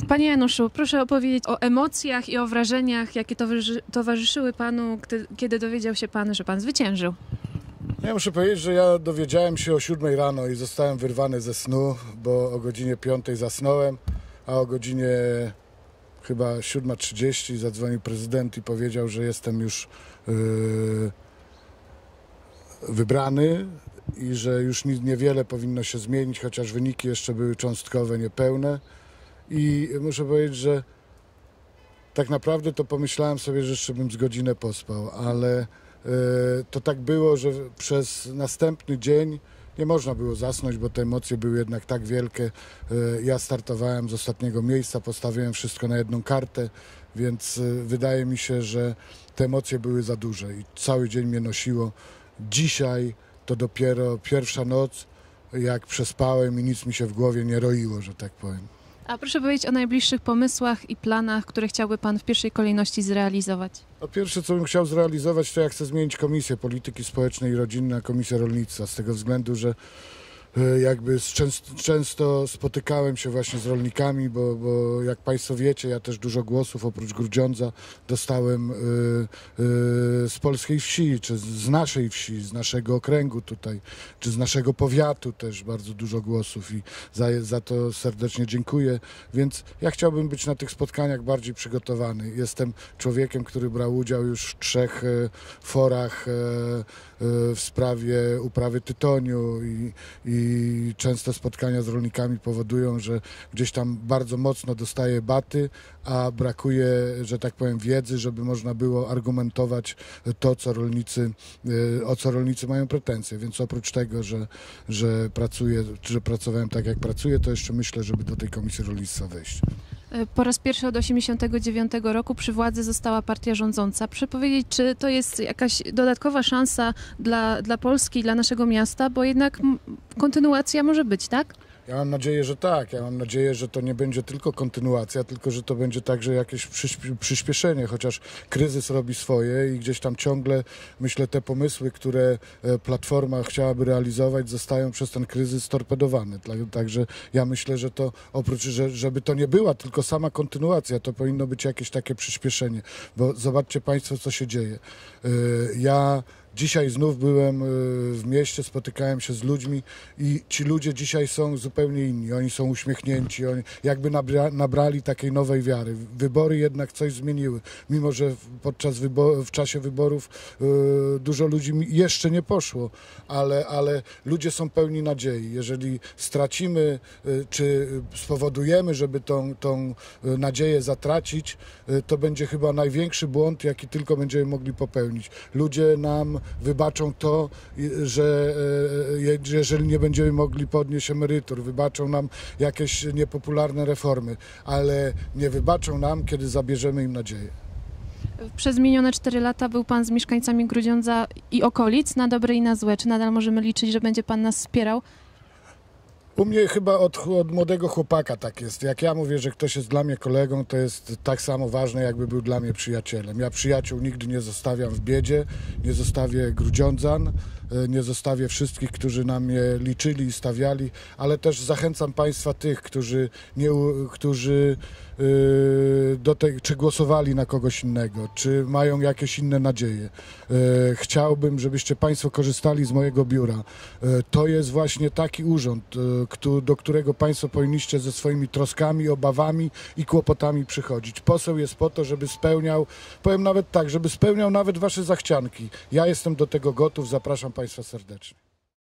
Panie Januszu, proszę opowiedzieć o emocjach i o wrażeniach, jakie towarzyszyły panu, kiedy dowiedział się pan, że pan zwyciężył. Ja muszę powiedzieć, że ja dowiedziałem się o 7 rano i zostałem wyrwany ze snu, bo o godzinie 5 zasnąłem, a o godzinie chyba 7:30 zadzwonił prezydent i powiedział, że jestem już wybrany i że już niewiele powinno się zmienić, chociaż wyniki jeszcze były cząstkowe, niepełne. I muszę powiedzieć, że tak naprawdę to pomyślałem sobie, że jeszcze bym z godzinę pospał, ale to tak było, że przez następny dzień nie można było zasnąć, bo te emocje były jednak tak wielkie. Ja startowałem z ostatniego miejsca, postawiłem wszystko na jedną kartę, więc wydaje mi się, że te emocje były za duże i cały dzień mnie nosiło. Dzisiaj to dopiero pierwsza noc, jak przespałem i nic mi się w głowie nie roiło, że tak powiem. A proszę powiedzieć o najbliższych pomysłach i planach, które chciałby pan w pierwszej kolejności zrealizować. Po pierwsze, co bym chciał zrealizować, to ja chcę zmienić Komisję Polityki Społecznej i Rodziny na Komisję Rolnictwa, z tego względu, że jakby często spotykałem się właśnie z rolnikami, bo jak Państwo wiecie, ja też dużo głosów oprócz Grudziądza dostałem z polskiej wsi, czy z naszej wsi, z naszego okręgu tutaj, czy z naszego powiatu też bardzo dużo głosów i za to serdecznie dziękuję. Więc ja chciałbym być na tych spotkaniach bardziej przygotowany. Jestem człowiekiem, który brał udział już w 3 forach w sprawie uprawy tytoniu i często spotkania z rolnikami powodują, że gdzieś tam bardzo mocno dostaję baty, a brakuje, że tak powiem, wiedzy, żeby można było argumentować to, o co rolnicy mają pretensje. Więc oprócz tego, że pracowałem tak, jak pracuję, to jeszcze myślę, żeby do tej Komisji Rolnictwa wejść. Po raz pierwszy od 1989 roku przy władzy została partia rządząca. Proszę powiedzieć, czy to jest jakaś dodatkowa szansa dla Polski, dla naszego miasta, bo jednak kontynuacja może być, tak? Ja mam nadzieję, że tak. Ja mam nadzieję, że to nie będzie tylko kontynuacja, tylko że to będzie także jakieś przyspieszenie, chociaż kryzys robi swoje i gdzieś tam ciągle, myślę, te pomysły, które Platforma chciałaby realizować, zostają przez ten kryzys torpedowane. Także ja myślę, że to oprócz, żeby to nie była tylko sama kontynuacja, to powinno być jakieś takie przyspieszenie, bo zobaczcie Państwo, co się dzieje. Ja dzisiaj znów byłem w mieście, spotykałem się z ludźmi i ci ludzie dzisiaj są zupełnie inni. Oni są uśmiechnięci, oni jakby nabrali takiej nowej wiary. Wybory jednak coś zmieniły. Mimo że w czasie wyborów dużo ludzi jeszcze nie poszło, ale ludzie są pełni nadziei. Jeżeli stracimy, czy spowodujemy, żeby tą nadzieję zatracić, to będzie chyba największy błąd, jaki tylko będziemy mogli popełnić. Ludzie nam wybaczą to, że jeżeli nie będziemy mogli podnieść emerytur, wybaczą nam jakieś niepopularne reformy, ale nie wybaczą nam, kiedy zabierzemy im nadzieję. Przez minione 4 lata był pan z mieszkańcami Grudziądza i okolic, na dobre i na złe. Czy nadal możemy liczyć, że będzie pan nas wspierał? U mnie chyba od młodego chłopaka tak jest. Jak ja mówię, że ktoś jest dla mnie kolegą, to jest tak samo ważne, jakby był dla mnie przyjacielem. Ja przyjaciół nigdy nie zostawiam w biedzie, nie zostawię Grudziądzan, nie zostawię wszystkich, którzy na mnie liczyli i stawiali, ale też zachęcam Państwa tych, czy głosowali na kogoś innego, czy mają jakieś inne nadzieje. Chciałbym, żebyście Państwo korzystali z mojego biura. To jest właśnie taki urząd, do którego Państwo powinniście ze swoimi troskami, obawami i kłopotami przychodzić. Poseł jest po to, żeby spełniał, powiem nawet tak, żeby spełniał nawet Wasze zachcianki. Ja jestem do tego gotów, zapraszam Państwa serdecznie.